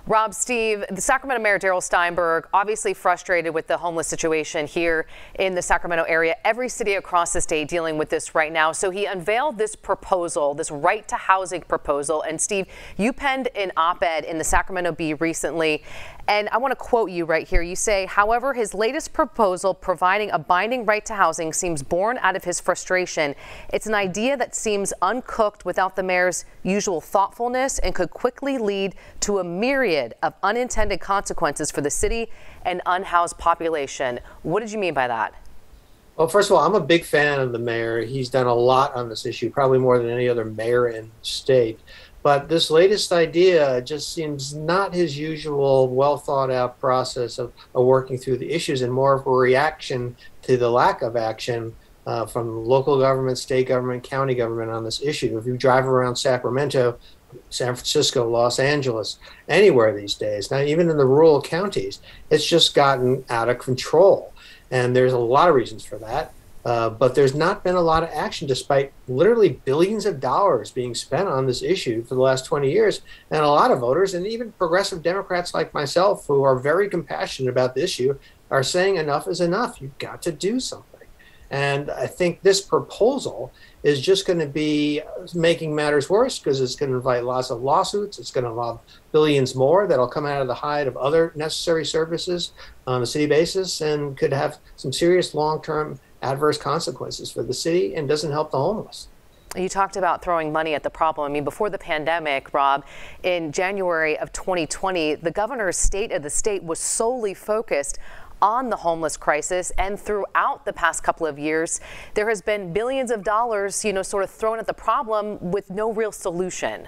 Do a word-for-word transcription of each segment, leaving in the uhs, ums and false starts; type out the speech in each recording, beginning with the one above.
Rob, Steve, the Sacramento Mayor Darrell Steinberg obviously frustrated with the homeless situation here in the Sacramento area. Every city across the state dealing with this right now. So he unveiled this proposal, this right to housing proposal. And Steve, you penned an op-ed in the Sacramento Bee recently. And I want to quote you right here. You say, however, his latest proposal providing a binding right to housing seems born out of his frustration. It's an idea that seems uncooked without the mayor's usual thoughtfulness and could quickly lead to a myriad of unintended consequences for the city and unhoused population. What did you mean by that? Well, first of all, I'm a big fan of the mayor. He's done a lot on this issue, probably more than any other mayor in the state. But this latest idea just seems not his usual well thought out process of, of working through the issues, and more of a reaction to the lack of action uh, from local government, state government, county government on this issue. If you drive around Sacramento, San Francisco, Los Angeles, anywhere these days, now even in the rural counties, it's just gotten out of control. And there's a lot of reasons for that. Uh, but there's not been a lot of action despite literally billions of dollars being spent on this issue for the last twenty years. And a lot of voters, and even progressive Democrats like myself, who are very compassionate about the issue, are saying enough is enough. You've got to do something. And I think this proposal is just going to be making matters worse, because it's going to invite lots of lawsuits. It's going to involve billions more that'll come out of the hide of other necessary services on a city basis, and could have some serious long-term adverse consequences for the city, and doesn't help the homeless. You talked about throwing money at the problem. I mean, before the pandemic, Rob, in January of twenty twenty, the governor's State of the State was solely focused on the homeless crisis. And throughout the past couple of years, there has been billions of dollars, you know, sort of thrown at the problem with no real solution.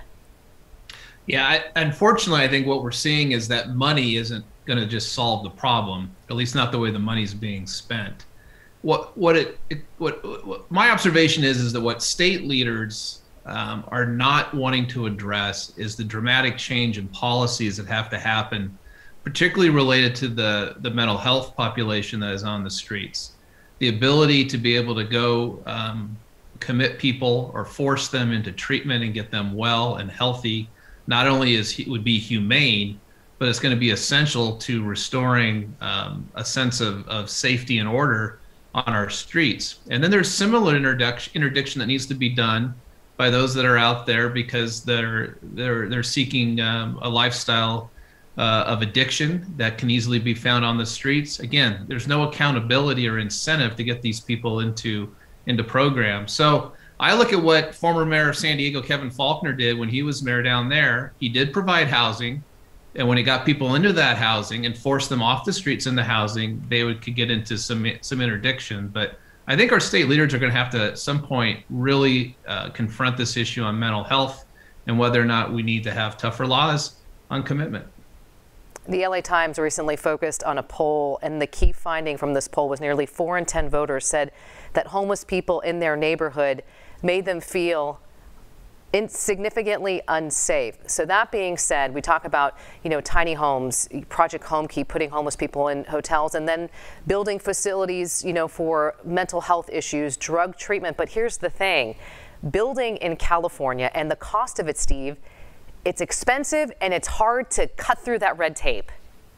Yeah, I, unfortunately, I think what we're seeing is that money isn't going to just solve the problem, at least not the way the money's being spent. What what it, it what, what my observation is is that what state leaders um, are not wanting to address is the dramatic change in policies that have to happen, particularly related to the the mental health population that is on the streets. The ability to be able to go um, commit people or force them into treatment and get them well and healthy, not only is would be humane, but it's going to be essential to restoring um, a sense of, of safety and order on our streets. And then there's similar interdiction, interdiction that needs to be done by those that are out there, because they're they're they're seeking um, a lifestyle uh, of addiction that can easily be found on the streets. Again, there's no accountability or incentive to get these people into into programs. So I look at what former Mayor of San Diego, Kevin Faulconer, did when he was mayor down there. He did provide housing. And when he got people into that housing and forced them off the streets into housing, they would could get into some some interdiction. But I think our state leaders are going to have to, at some point, really uh, confront this issue on mental health and whether or not we need to have tougher laws on commitment. The L A Times recently focused on a poll, and the key finding from this poll was nearly four in ten voters said that homeless people in their neighborhood made them feel insignificantly unsafe. So that being said, we talk about, you know, tiny homes, Project Homekey, putting homeless people in hotels, and then building facilities, you know, for mental health issues, drug treatment. But here's the thing, building in California and the cost of it, Steve, it's expensive and it's hard to cut through that red tape.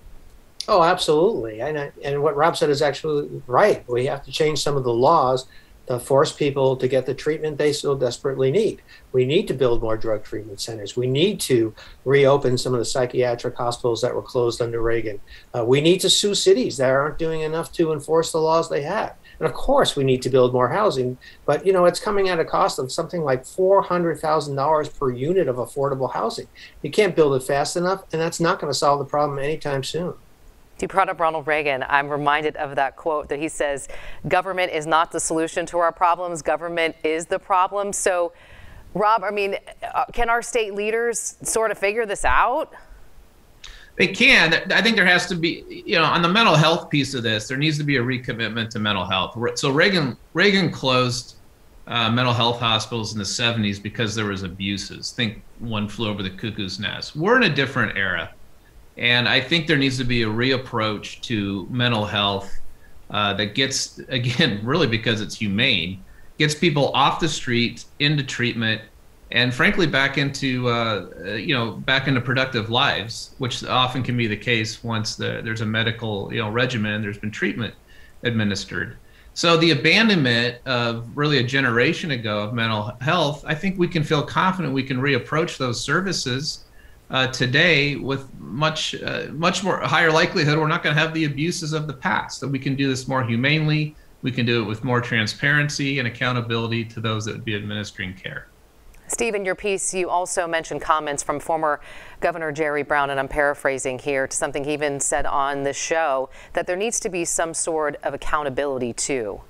Oh, absolutely. And, and what Rob said is actually right. We have to change some of the laws to force people to get the treatment they so desperately need. We need to build more drug treatment centers. We need to reopen some of the psychiatric hospitals that were closed under Reagan. Uh, we need to sue cities that aren't doing enough to enforce the laws they have. And of course, we need to build more housing, but you know, it's coming at a cost of something like four hundred thousand dollars per unit of affordable housing. You can't build it fast enough, and that's not going to solve the problem anytime soon. You brought up Ronald Reagan. I'm reminded of that quote that he says, government is not the solution to our problems, government is the problem. So, Rob, I mean, uh, can our state leaders sort of figure this out? They can. I think there has to be, you know, on the mental health piece of this, there needs to be a recommitment to mental health. So Reagan, Reagan closed uh, mental health hospitals in the seventies because there was abuses. Think One Flew Over the Cuckoo's Nest. We're in a different era. And I think there needs to be a reapproach to mental health uh, that gets, again, really because it's humane, gets people off the street into treatment, and frankly back into uh, you know back into productive lives, which often can be the case once the, there's a medical you know regimen and there's been treatment administered. So the abandonment of really a generation ago of mental health, I think we can feel confident we can reapproach those services uh, today with much uh, much more higher likelihood we're not going to have the abuses of the past, that we can do this more humanely, we can do it with more transparency and accountability to those that would be administering care. Steve, in your piece, you also mentioned comments from former Governor Jerry Brown, and I'm paraphrasing here, to something he even said on this show, that there needs to be some sort of accountability too.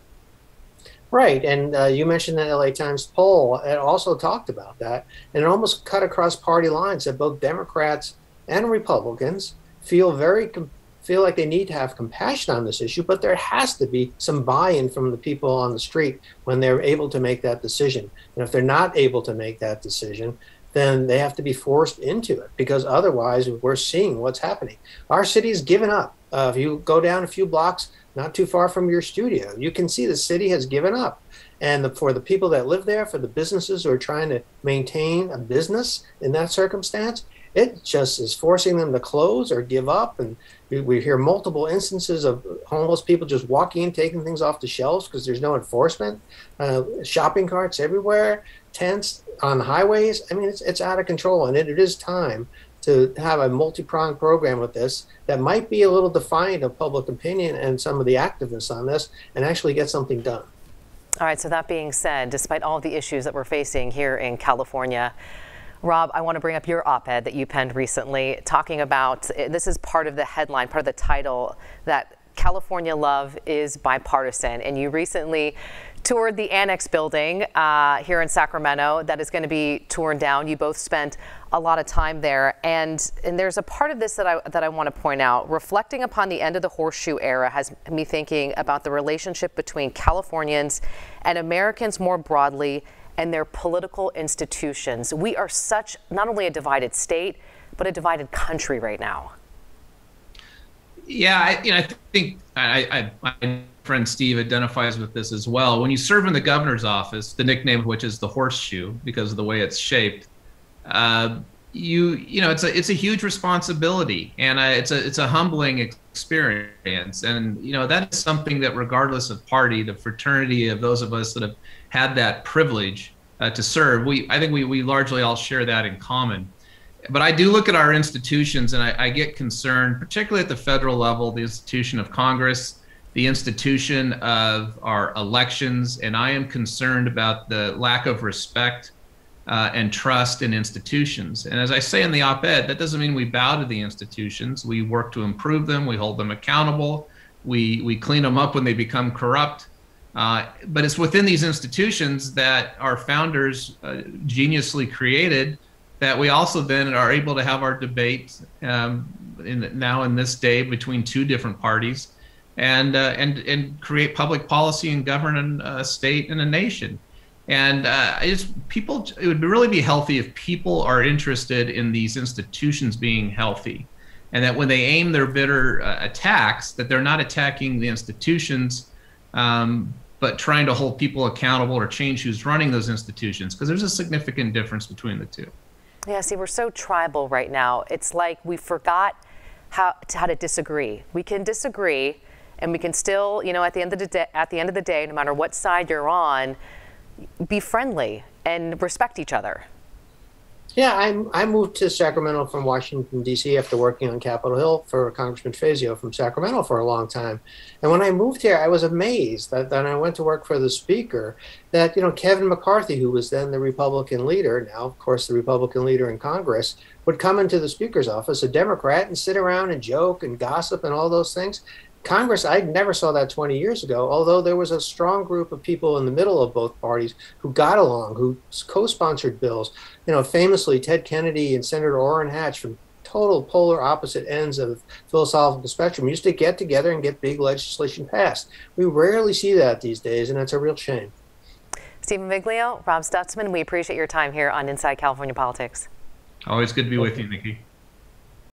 Right, and uh, you mentioned the L A Times poll. It also talked about that, and it almost cut across party lines that both Democrats and Republicans feel very com feel like they need to have compassion on this issue, but there has to be some buy-in from the people on the street when they're able to make that decision. And if they're not able to make that decision, then they have to be forced into it, because otherwise we're seeing what's happening. Our city's given up. Uh, if you go down a few blocks, not too far from your studio, you can see the city has given up. And the, for the people that live there, for the businesses who are trying to maintain a business in that circumstance, it just is forcing them to close or give up. And we, we hear multiple instances of homeless people just walking in, taking things off the shelves because there's no enforcement. Uh, shopping carts everywhere, tents on highways. I mean, it's, it's out of control, and it, it is time to have a multi-pronged program with this that might be a little defiant of public opinion and some of the activists on this, and actually get something done. All right, so that being said, despite all the issues that we're facing here in California, Rob, I want to bring up your op-ed that you penned recently, talking about, this is part of the headline, part of the title, that California love is bipartisan. And you recently toured the Annex building uh, here in Sacramento that is going to be torn down. You both spent a lot of time there. And, and there's a part of this that I, that I want to point out. Reflecting upon the end of the horseshoe era has me thinking about the relationship between Californians and Americans more broadly and their political institutions. We are such, not only a divided state, but a divided country right now. Yeah, I, you know, I think I, I, my friend Steve identifies with this as well. When you serve in the governor's office, the nickname of which is the horseshoe because of the way it's shaped, uh, you you know, it's a it's a huge responsibility, and uh, it's a it's a humbling experience. And you know, that is something that, regardless of party, the fraternity of those of us that have had that privilege uh, to serve, we I think we we largely all share that in common. But I do look at our institutions, and I, I get concerned, particularly at the federal level, the institution of Congress, the institution of our elections, and I am concerned about the lack of respect uh, and trust in institutions. And as I say in the op-ed, that doesn't mean we bow to the institutions. We work to improve them. We hold them accountable. We, we clean them up when they become corrupt. Uh, but it's within these institutions that our founders uh, geniusly created that we also then are able to have our debate um, in, now in this day between two different parties, and uh, and and create public policy and govern a state and a nation. And uh, it's people. It would really be healthy if people are interested in these institutions being healthy, and that when they aim their bitter uh, attacks, that they're not attacking the institutions, um, but trying to hold people accountable or change who's running those institutions, because there's a significant difference between the two. Yeah, see, we're so tribal right now. It's like we forgot how to, how to disagree. We can disagree, and we can still, you know, at the end of the day, at the end of the day, no matter what side you're on, be friendly and respect each other. Yeah, I, I moved to Sacramento from Washington, D C after working on Capitol Hill for Congressman Fazio from Sacramento for a long time. And when I moved here, I was amazed that, that I went to work for the speaker, that, you know, Kevin McCarthy, who was then the Republican leader, now, of course, the Republican leader in Congress, would come into the speaker's office, a Democrat, and sit around and joke and gossip and all those things. Congress, I never saw that twenty years ago, although there was a strong group of people in the middle of both parties who got along, who co-sponsored bills. You know, famously, Ted Kennedy and Senator Orrin Hatch, from total polar opposite ends of the philosophical spectrum, used to get together and get big legislation passed. We rarely see that these days, and it's a real shame. Steve Maviglio, Rob Stutzman, we appreciate your time here on Inside California Politics. Always good to be with you, Nikki.